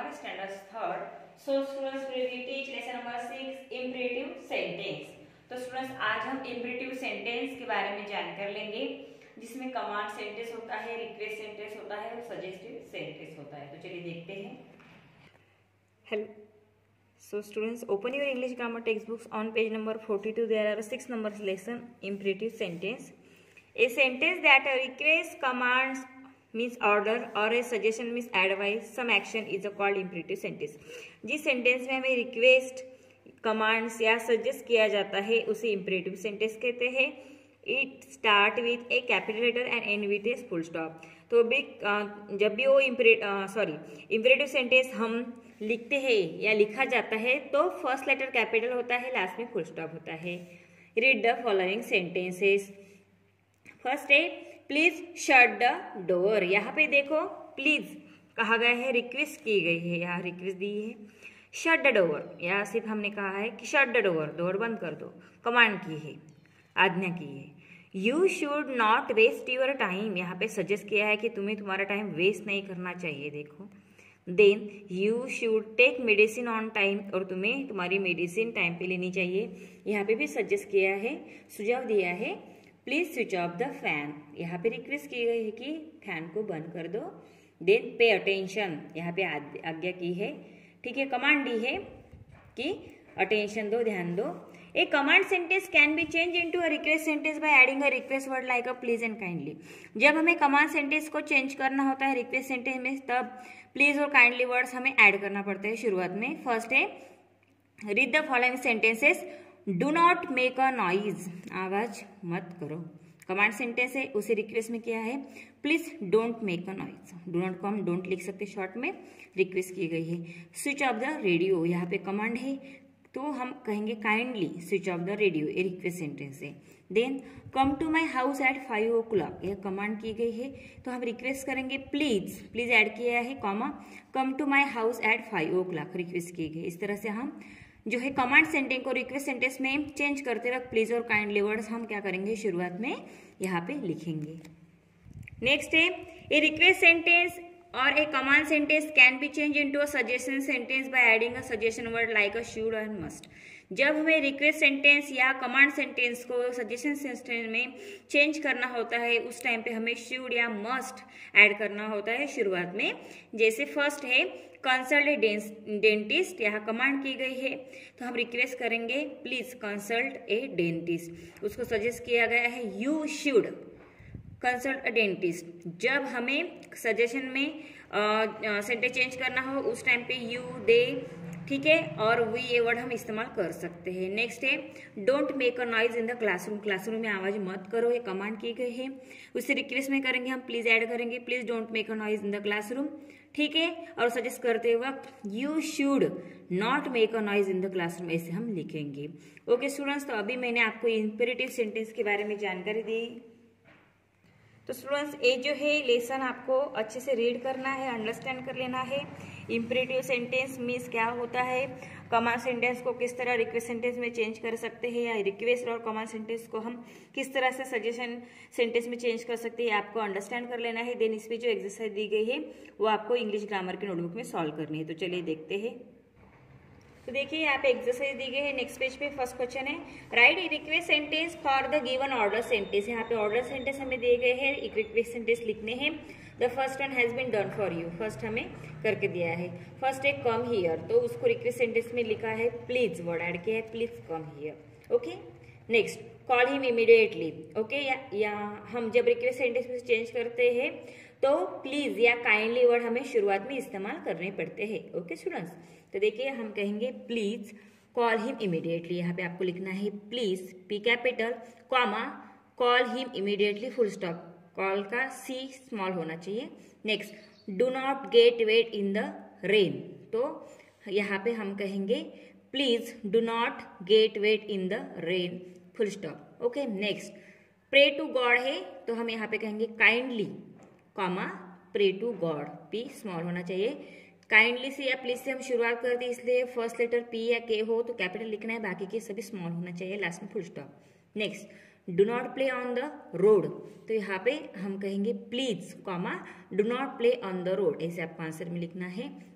Karma standards third. So students will teach lesson number 6 imperative sentence. तो students आज हम imperative sentence के बारे में जानकर लेंगे जिसमें कमांड सेंटेंस होता है, रिक्वेस्ट सेंटेंस होता है और सजेस्टिव सेंटेंस होता है। तो चलिए देखते हैं। Hello. So students, open your English grammar textbooks on page number 42. There are 6 numbers lesson imperative sentence. A sentence that requests, commands means order or a suggestion means advice, some action is called imperative sentence. जिस sentence में हमें request, commands या suggest किया जाता है उसे imperative sentence कहते हैं। It start with a capital letter and end with a full stop. तो भी जब भी वो imperative sentence हम लिखते हैं या लिखा जाता है तो फर्स्ट लेटर कैपिटल होता है, लास्ट में फुल स्टॉप होता है। Read the following sentences. First है प्लीज शट द डोर। यहाँ पे देखो प्लीज कहा गया है, रिक्वेस्ट की गई है, यहाँ रिक्वेस्ट दी है। शट द डोर, यहाँ सिर्फ हमने कहा है कि शट द डोर, डोर बंद कर दो, कमांड की है, आज्ञा की है। You should not waste your time, यहाँ पे सजेस्ट किया है कि तुम्हें तुम्हारा टाइम वेस्ट नहीं करना चाहिए। देखो then you should take medicine on time, और तुम्हें तुम्हारी मेडिसिन टाइम पे लेनी चाहिए। यहाँ पे भी सजेस्ट किया है, सुझाव दिया है please switch off the fan, यहाँ पे रिक्वेस्ट की गई है कि फैन को बंद कर दो। देन पे अटेंशन, यहाँ पे आज्ञा की है, ठीक है, कमांड दी है कि अटेंशन दो, ध्यान दो। A command sentence can be change into a request sentence by adding a request word like a please and kindly. जब हमें कमांड सेंटेंस को चेंज करना होता है रिक्वेस्ट सेंटेंस में, तब प्लीज और काइंडली वर्ड्स हमें ऐड करना पड़ता है शुरुआत में। फर्स्ट है read the following sentences. Do not make a noise, आवाज मत करो, कमांड सेंटेंस है, उसे रिक्वेस्ट में किया है please don't make a noise. Do not को हम डोंट लिख सकते, शॉर्ट में रिक्वेस्ट की गई है। स्विच ऑफ द रेडियो, यहाँ पे कमांड है तो हम कहेंगे kindly switch off the radio, ये रिक्वेस्ट सेंटेंस है। Then come to my house at 5 o'clock, यह कमांड की गई है तो हम रिक्वेस्ट करेंगे प्लीज, प्लीज ऐड किया है comma, come to my house at 5 o'clock request की गई। इस तरह से हम जो है कमांड सेंटेंस को रिक्वेस्ट सेंटेंस में चेंज करते वक्त प्लीज और काइंडली वर्ड्स हम क्या करेंगे, शुरुआत में यहाँ पे लिखेंगे। नेक्स्ट है ए रिक्वेस्ट सेंटेंस और a command sentence can be change into a suggestion sentence by adding a suggestion word like a should and must. जब हमें रिक्वेस्ट सेंटेंस या कमांड सेंटेंस को सजेशन सेंटेंस में चेंज करना होता है उस टाइम पे हमें शुड या मस्ट ऐड करना होता है शुरुआत में। जैसे फर्स्ट है कंसल्ट ए डेंटिस्ट, यहाँ कमांड की गई है तो हम रिक्वेस्ट करेंगे प्लीज कंसल्ट ए डेंटिस्ट। उसको सजेस्ट किया गया है you should consult a dentist. जब हमें सजेशन में सेंटेंस चेंज करना हो उस टाइम पे यू, दे, ठीक है, और वी, ये वर्ड हम इस्तेमाल कर सकते हैं। नेक्स्ट है don't make a noise in the classroom, classroom में आवाज मत करो, ये कमांड की गई है, उसे रिक्वेस्ट में करेंगे हम प्लीज ऐड करेंगे please don't make a noise in the classroom, ठीक है, और सजेस्ट करते वक्त you should not make a noise in the classroom, ऐसे हम लिखेंगे। ओके स्टूडेंट्स, तो अभी मैंने आपको इंपेरेटिव सेंटेंस के बारे में जानकारी दी। तो स्टूडेंट्स ये जो है लेसन आपको अच्छे से रीड करना है, अंडरस्टैंड कर लेना है। इंपेरेटिव सेंटेंस मीन्स क्या होता है, कमांड सेंटेंस को किस तरह रिक्वेस्ट सेंटेंस में चेंज कर सकते हैं, या रिक्वेस्ट और कमांड सेंटेंस को हम किस तरह से सजेशन सेंटेंस में चेंज कर सकते हैं, आपको अंडरस्टैंड कर लेना है। देन इस पर जो एक्सरसाइज दी गई है वो आपको इंग्लिश ग्रामर के नोटबुक में सॉल्व करनी है। तो चलिए देखते हैं। तो देखिए यहाँ पे एक्सरसाइज दी गई है। नेक्स्ट पेज पे फर्स्ट क्वेश्चन है write a request sentence for the given order sentence. यहाँ पे ऑर्डर सेंटेंस हमें दिए गए हैं, एक रिक्वेस्ट सेंटेंस लिखने हैं। The first one has been done for you, first हमें करके दिया है। फर्स्ट है कम हियर, तो उसको रिक्वेस्ट सेंटेंस में लिखा है प्लीज, वर्ड ऐड किया है please come here. Okay, next call him immediately. Okay, या हम जब रिक्वेस्ट सेंटेंस में चेंज करते हैं तो प्लीज या काइंडली वर्ड हमें शुरुआत में इस्तेमाल करने पड़ते हैं। ओके स्टूडेंट्स, तो देखिए हम कहेंगे प्लीज कॉल हिम इमीडिएटली, यहाँ पे आपको लिखना है please, P capital, comma, call him immediately, full stop, call का सी स्मॉल होना चाहिए। Next do not get wet in the rain, तो यहाँ पे हम कहेंगे please do not get wet in the rain, full stop. Okay, next pray to God है तो हम यहाँ पे कहेंगे kindly, comma, pray to God, P small होना चाहिए। काइंडली से या प्लीज से हम शुरुआत करते हैं इसलिए फर्स्ट लेटर पी या के हो तो कैपिटल लिखना है, बाकी के सभी स्मॉल होना चाहिए, लास्ट में full stop. Next do not play on the road, तो यहाँ पे हम कहेंगे please, comma, do not play on the road, ऐसे आपको आंसर में लिखना है।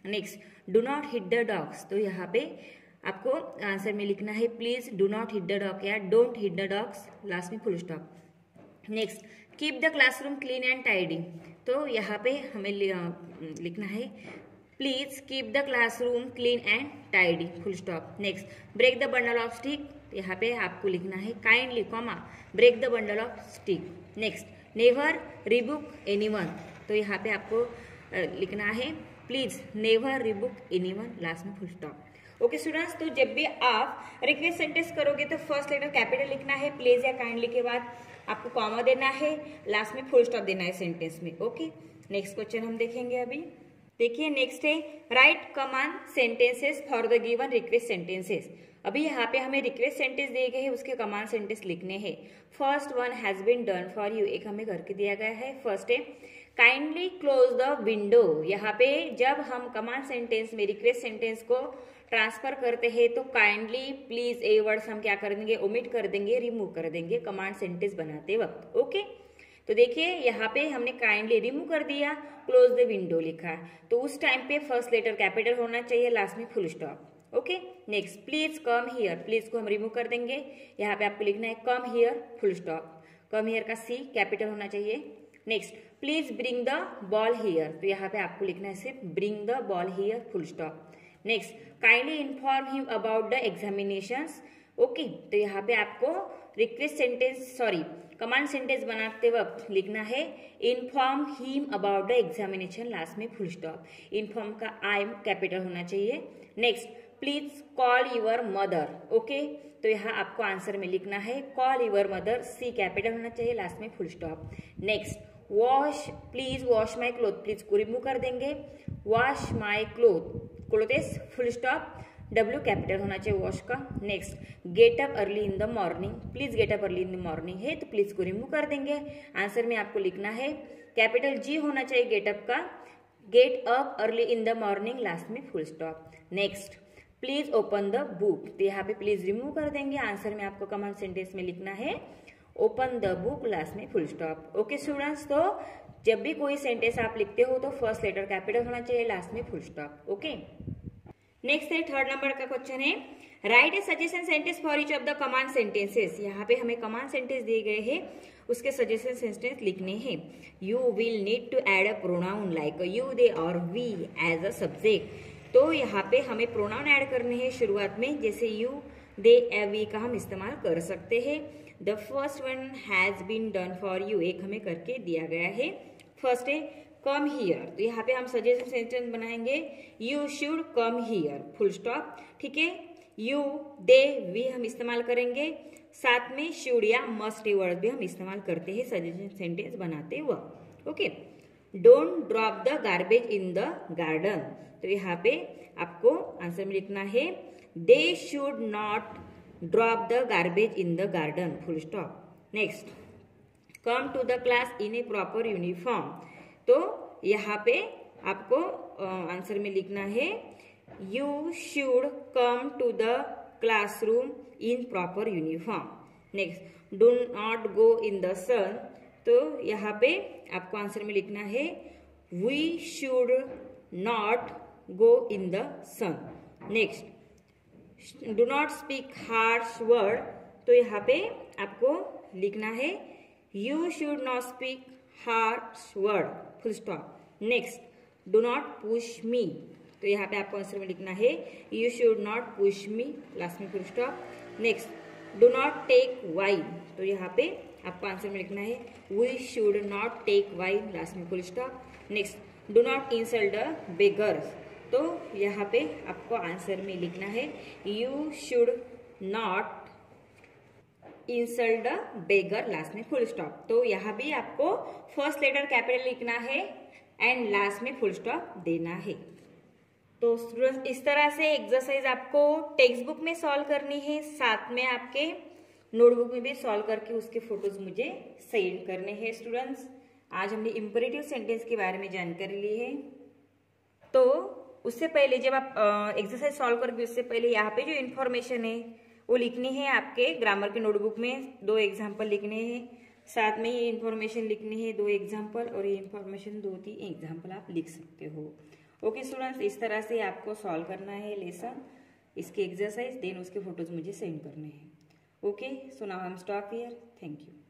Next, do not hit the dogs, तो यहाँ पे आपको आंसर में लिखना है please do not hit the dog या don't hit the dogs, last में full stop. Next, keep the classroom clean and tidy, तो यहाँ पे हमें लिखना है please keep the classroom clean and tidy, full stop. Next, break the bundle of stick, यहाँ पे आपको लिखना है kindly comma break the bundle of stick. Next, never rebuke anyone, तो यहाँ पे आपको लिखना है please never rebuke anyone, last में फुल स्टॉप। ओके स्टूडेंट्स, तो जब भी आप रिक्वेस्ट सेंटेंस करोगे तो फर्स्ट लेटर कैपिटल लिखना है, प्लीज या काइंडली के बाद आपको कॉमा देना है, लास्ट में फुल स्टॉप देना है सेंटेंस में। ओके, नेक्स्ट क्वेश्चन हम देखेंगे अभी। देखिए नेक्स्ट है write command sentences for the given request sentences. अभी यहाँ पे हमें रिक्वेस्ट सेंटेंस दिए गए हैं, उसके कमांड सेंटेंस लिखने हैं। First one has been done for you, एक हमें करके दिया गया है। फर्स्ट है काइंडली क्लोज द विंडो, यहाँ पे जब हम कमांड सेंटेंस में रिक्वेस्ट सेंटेंस को ट्रांसफर करते हैं तो काइंडली प्लीज ए वर्ड्स हम क्या कर देंगे, ओमिट कर देंगे, रिमूव कर देंगे कमांड सेंटेंस बनाते वक्त। ओके, तो देखिए यहाँ पे हमने काइंडली रिमूव कर दिया, क्लोज द विंडो लिखा, तो उस टाइम पे फर्स्ट लेटर कैपिटल होना चाहिए, लास्ट में full stop. Okay, next please come here, please को हम रिमूव कर देंगे, यहाँ पे आपको लिखना है come here, full stop. Come here का सी कैपिटल होना चाहिए। Next, please bring the ball here, तो यहाँ पे आपको लिखना है सिर्फ bring the ball here, full stop. Next, kindly inform him about the examinations. Okay, तो यहाँ पे आपको रिक्वेस्ट सेंटेंस कमांड सेंटेंस बनाते वक्त लिखना है inform him about the examination, last में फुल स्टॉप। इन्फॉर्म का आई कैपिटल होना चाहिए। Next, please call your mother. Okay, तो यहाँ आपको आंसर में लिखना है call your mother, C capital होना चाहिए, लास्ट में full stop. Next, wash please wash my cloth, please को रिमूव कर देंगे, wash my clothes, full stop, W capital होना चाहिए वॉश का। Next, get up early in the morning, please get up early in the morning है तो please को remove कर देंगे। आंसर में आपको लिखना है कैपिटल जी होना चाहिए गेट अप का, get up early in the morning, last में full stop. Next, please open the book, तो यहाँ पे प्लीज रिमूव कर देंगे। आंसर में आपको कमांड सेंटेंस में लिखना है ओपन द बुक, लास्ट में फुल स्टॉप। ओके स्टूडेंट्स, तो जब भी कोई सेंटेंस आप लिखते हो तो फर्स्ट लेटर कैपिटल होना चाहिए, लास्ट में फुल स्टॉप। ओके, नेक्स्ट है थर्ड नंबर का क्वेश्चन है write a suggestion sentence for each of the command sentences. यहाँ पे हमें कमांड सेंटेंस दिए गए हैं, उसके सजेशन सेंटेंस लिखने हैं। You will need to add a pronoun like you, they और वी एज अ सब्जेक्ट, तो यहाँ पे हमें प्रोनाउन ऐड करने हैं शुरुआत में, जैसे यू, दे, वी का हम इस्तेमाल कर सकते हैं। The first one has been done for you, एक हमें करके दिया गया है। फर्स्ट है कम हियर, तो यहाँ पे हम सजेशन सेंटेंस बनाएंगे you should come here, full stop. ठीक है, यू, दे, वी हम इस्तेमाल करेंगे, साथ में शुड या मस्ट वर्ड भी हम इस्तेमाल करते हैं सजेशन सेंटेंस बनाते वक्त। Okay, don't drop the garbage in the garden, तो यहाँ पे आपको आंसर में लिखना है they should not drop the garbage in the garden, full stop. Next, come to the class in a proper uniform, तो यहाँ पे आपको आंसर में लिखना है you should come to the classroom in proper uniform. Next, do not go in the sun, तो यहाँ पे आपको आंसर में लिखना है we should not go in the sun. Next, do not speak harsh word, तो यहाँ पे आपको लिखना है you should not speak harsh word, full stop. Next, do not push me, तो यहाँ पे आपको आंसर में लिखना है you should not push me, last में full stop. Next, do not take wine, तो यहाँ पे आपको आंसर में लिखना है we should not take wine, last में full stop. Next, do not insult the beggars, तो यहाँ पे आपको आंसर में लिखना है you should not insult the beggar, last में फुल स्टॉप। तो यहाँ भी आपको फर्स्ट लेटर कैपिटल लिखना है एंड लास्ट में फुल स्टॉप देना है। तो स्टूडेंट्स इस तरह से एक्सरसाइज आपको टेक्स्ट बुक में सॉल्व करनी है, साथ में आपके नोटबुक में भी सॉल्व करके उसके फोटोज मुझे सेंड करने हैं। स्टूडेंट्स आज हमने इंपरेटिव सेंटेंस के बारे में जानकारी ली है। तो उससे पहले जब आप एक्सरसाइज सॉल्व करोगे उससे पहले यहाँ पे जो इन्फॉर्मेशन है वो लिखनी है आपके ग्रामर के नोटबुक में, 2 एग्जाम्पल लिखने हैं, साथ में ये इन्फॉर्मेशन लिखनी है 2 एग्जाम्पल, और ये इन्फॉर्मेशन 2-3 एग्जाम्पल आप लिख सकते हो। ओके स्टूडेंट्स, इस तरह से आपको सॉल्व करना है लेसन, इसके एक्सरसाइज, देन उसके फोटोज मुझे सेंड करने हैं। Okay, so now I am stop here. Thank you.